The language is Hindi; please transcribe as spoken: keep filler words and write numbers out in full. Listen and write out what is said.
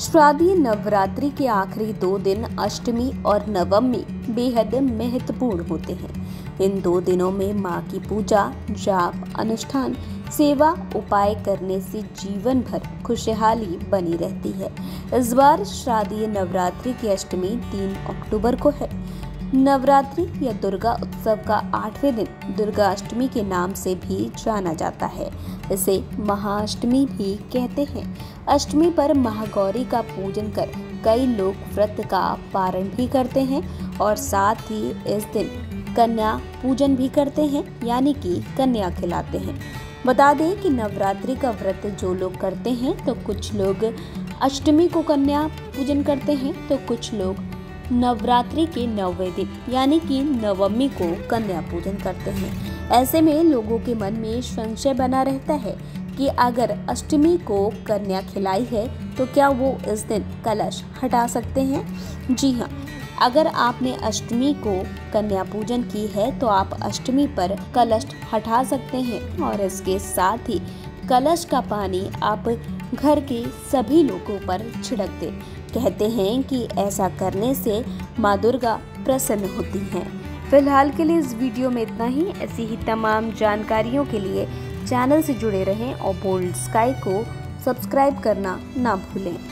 शारदीय नवरात्रि के आखिरी दो दिन अष्टमी और नवमी बेहद महत्वपूर्ण होते हैं। इन दो दिनों में मां की पूजा, जाप, अनुष्ठान, सेवा, उपाय करने से जीवन भर खुशहाली बनी रहती है। इस बार शारदीय नवरात्रि की अष्टमी तीन अक्टूबर को है। नवरात्रि या दुर्गा उत्सव का आठवें दिन दुर्गा अष्टमी के नाम से भी जाना जाता है। इसे महाअष्टमी भी कहते हैं। अष्टमी पर महागौरी का पूजन कर कई लोग व्रत का पारण भी करते हैं और साथ ही इस दिन कन्या पूजन भी करते हैं, यानी कि कन्या खिलाते हैं। बता दें कि नवरात्रि का व्रत जो लोग करते हैं तो कुछ लोग अष्टमी को कन्या पूजन करते हैं तो कुछ लोग नवरात्रि के नौवें दिन यानी कि नवमी को कन्या पूजन करते हैं। ऐसे में लोगों के मन में संशय बना रहता है कि अगर अष्टमी को कन्या खिलाई है तो क्या वो इस दिन कलश हटा सकते हैं। जी हाँ, अगर आपने अष्टमी को कन्या पूजन की है तो आप अष्टमी पर कलश हटा सकते हैं और इसके साथ ही कलश का पानी आप घर के सभी लोगों पर छिड़क दें। कहते हैं कि ऐसा करने से माँ दुर्गा प्रसन्न होती हैं। फिलहाल के लिए इस वीडियो में इतना ही। ऐसी ही तमाम जानकारियों के लिए चैनल से जुड़े रहें और बोल्ड स्काई को सब्सक्राइब करना ना भूलें।